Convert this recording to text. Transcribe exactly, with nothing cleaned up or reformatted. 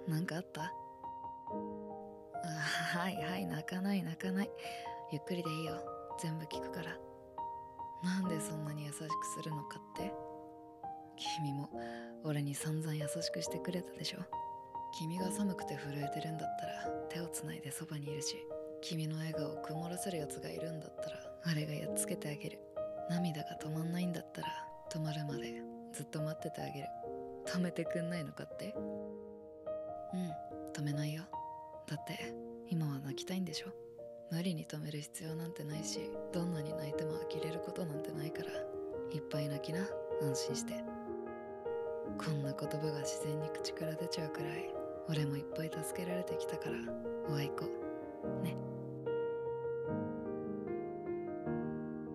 なんかあった？あ、はいはい、泣かない泣かない。ゆっくりでいいよ。全部聞くから。なんでそんなに優しくするのかって？君も俺に散々優しくしてくれたでしょ。君が寒くて震えてるんだったら手をつないでそばにいるし、君の笑顔を曇らせるやつがいるんだったらあれがやっつけてあげる。涙が止まんないんだったら止まるまでずっと待っててあげる。止めてくんないのかって？うん、止めないよ。だって今は泣きたいんでしょ。無理に止める必要なんてないし、どんなに泣いても呆れることなんてないから、いっぱい泣きな、安心して。こんな言葉が自然に口から出ちゃうくらい俺もいっぱい助けられてきたから、おあいこね。